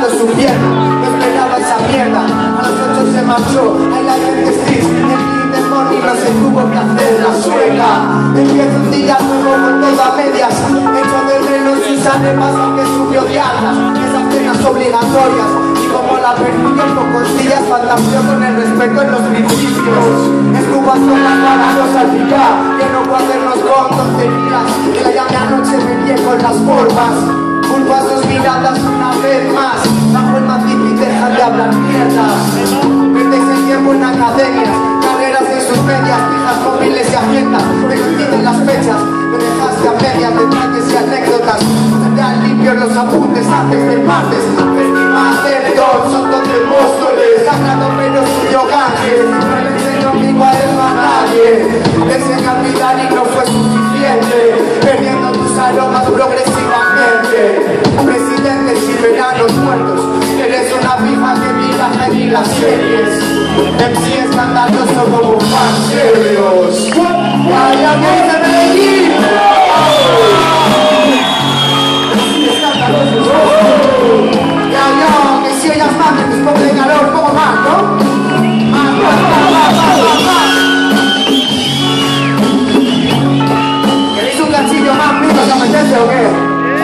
tocando su pierna. No esperaba esa mierda, a los 8 se marchó. Hay la gente street, el demonio no se tuvo que hacer la sueca. Empieza un día nuevo con todo a medias. Hecho de reloj y sale más aunque subió diarlas. Esas cenas obligatorias. Como la perdilla con costillas, fantasía con el respeto en los principios. Escupas con las manos al picar, lleno cuadernos con tonterías. Que la llame anoche me lié con las formas. Culpo a sus miradas una vez más. Bajo el matiz y dejan de hablar mierdas. Perdéis el tiempo en academias, carreras en sus medias, fijas con miles de agendas. Me coinciden las fechas, me dejaste a medias, detalles y anécdotas. Tendrán limpios los apuntes antes del martes. Son todos Móstoles, sagrado pero suyo Ganges. No le enseñó amigo a él a nadie. Le enseñé a olvidar y no fue suficiente. Perdiendo tus aromas progresivamente. Presidentes y veranos muertos. Eres una pija que mira ni las series. MC escandaloso como fan serios. ¡Vaya que de Medellín! Si ellas maten, un poco de calor, un poco más, ¿no? Más. ¿Queréis un cachillo más, pito, que apetece o qué?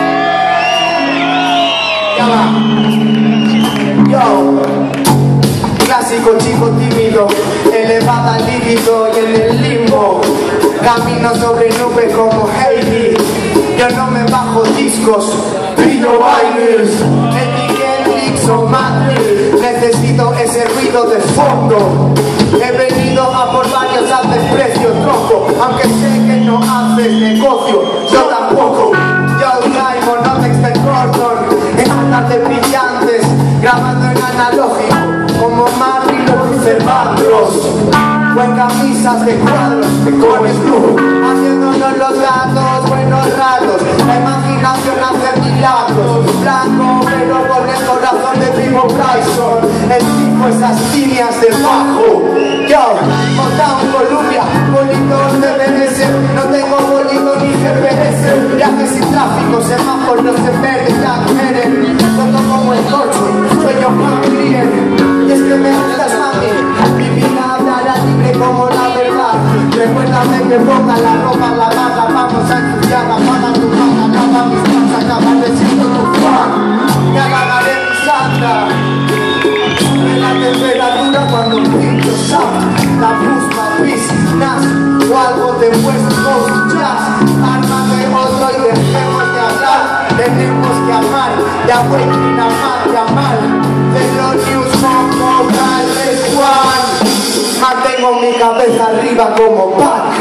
Ya va. Yo, clásico chico tímido, elevada al líbido y en el limbo. Camino sobre nubes como Heidi. Yo no me bajo discos, pillo bailes. O madre, necesito ese ruido de fondo. He venido a por varios al desprecio, tronco. Aunque sé que no haces negocio, yo tampoco. Yo traigo Notex Gordon en altas brillantes, grabando en analógico como Marvin o Cervantes. O en camisas de cuadros con Snoop, haciéndonos los gatos, buenos ratos. La imaginación hace milagros. Blanco pero con el corazón de Primo Bryson. El tipo esas líneas de bajo. Yo, Motown, Columbia, bolitos de BDS. No tengo bolito ni GPS. Viajes sin tráfico, semáforos en verde, Jack Herren. Todo como el coche, sueño con cliente. Y es que me gustas, mami. Mi vida hablará libre como la verdad. Recuérdame que ponga la ropa, la barra. Vamos a ensuciarla, para tu mano. Acaba mis manos, acaba de siendo tu fan. Ya ganaré mi santa. Sube la temperatura cuando un pincho sabe. La busca, business o algo de West Jazz. Ármame otro y dejemos de hablar. Tenemos que amar, ya voy a amar, llamar. De los news como Cal Squad. Mantengo mi cabeza arriba como Pat.